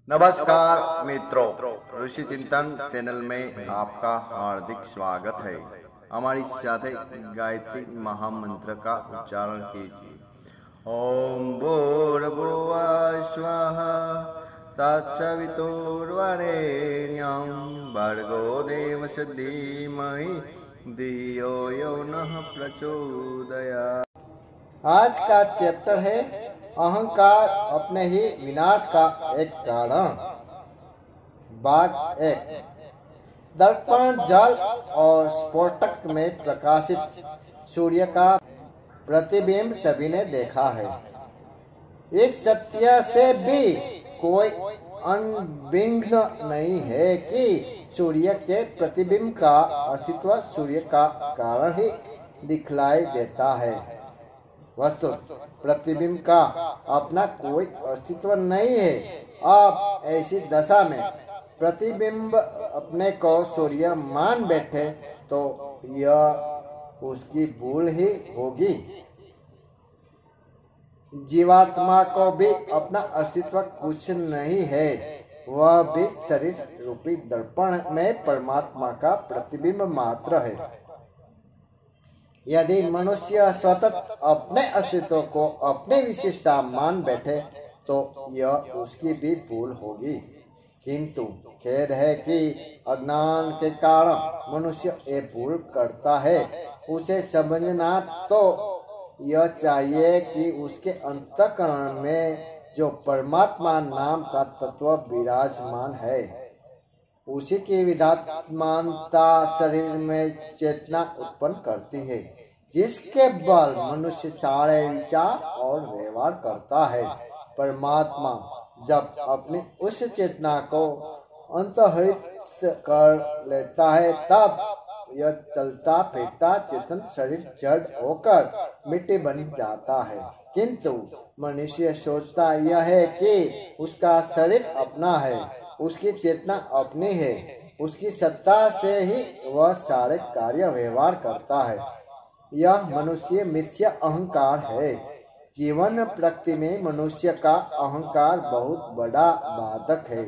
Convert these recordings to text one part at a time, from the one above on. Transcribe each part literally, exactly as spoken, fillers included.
नमस्कार मित्रों, ऋषि चिंतन चैनल में आपका हार्दिक स्वागत है। हमारी साथ गायत्री महामंत्र का उच्चारण कीजिए। ओम भूर्भुवः स्वः तत्सवितुर्वरेण्यं भर्गो देवस्य धीमहि धियो यो नः प्रचोदयात्। आज का चैप्टर है अहंकार अपने ही विनाश का एक कारण। भाग एक। दर्पण, जल और स्फोटक में प्रकाशित सूर्य का प्रतिबिंब सभी ने देखा है। इस सत्य से भी कोई अनभिन्न नहीं है कि सूर्य के प्रतिबिंब का अस्तित्व सूर्य का कारण ही दिखलाई देता है। वस्तु प्रतिबिंब का अपना कोई अस्तित्व नहीं है। अब ऐसी दशा में प्रतिबिंब अपने को सूर्य मान बैठे तो यह उसकी भूल ही होगी। जीवात्मा को भी अपना अस्तित्व कुछ नहीं है, वह भी शरीर रूपी दर्पण में परमात्मा का प्रतिबिंब मात्र है। यदि मनुष्य स्वतः अपने अस्तित्व को अपने विशिष्टता मान बैठे तो यह उसकी भी भूल होगी। किंतु खेद है कि अज्ञान के कारण मनुष्य ये भूल करता है। उसे समझना तो यह चाहिए कि उसके अंतःकरण में जो परमात्मा नाम का तत्व विराजमान है, उसी की विधात्मानता शरीर में चेतना उत्पन्न करती है, जिसके बल मनुष्य सारे विचार और व्यवहार करता है। परमात्मा जब अपनी उस चेतना को अंतर्हित कर लेता है, तब यह चलता फिरता चेतन शरीर जड़ होकर मिट्टी बन जाता है। किंतु मनुष्य सोचता यह है कि उसका शरीर अपना है, उसकी चेतना अपनी है, उसकी सत्ता से ही वह सारे कार्य व्यवहार करता है। यह मनुष्य मिथ्या अहंकार है। जीवन प्रकृति में मनुष्य का अहंकार बहुत बड़ा बाधक है।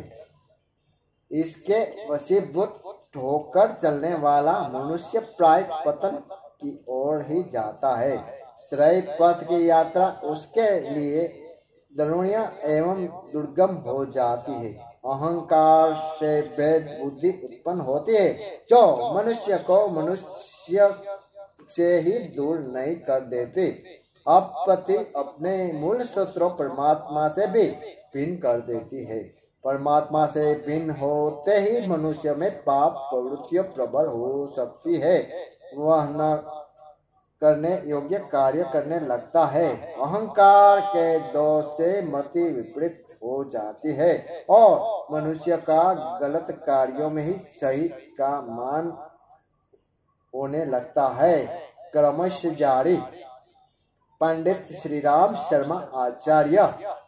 इसके वशीभूत होकर चलने वाला मनुष्य प्राय पतन की ओर ही जाता है। श्रेय पथ की यात्रा उसके लिए दरुणीय एवं दुर्गम हो जाती है। अहंकार से भेद बुद्धि उत्पन्न होती है, जो मनुष्य को मनुष्य से ही दूर नहीं कर देती, अपति अपने मूल स्रोत परमात्मा से भी भिन्न कर देती है। परमात्मा से भिन्न होते ही मनुष्य में पाप प्रवृत्तियां प्रबल हो सकती है। वह न करने योग्य कार्य करने लगता है। अहंकार के दोष से मति विपरीत हो जाती है और मनुष्य का गलत कार्यों में ही सही का मान होने लगता है। क्रमश जारी। पंडित श्री राम शर्मा आचार्य।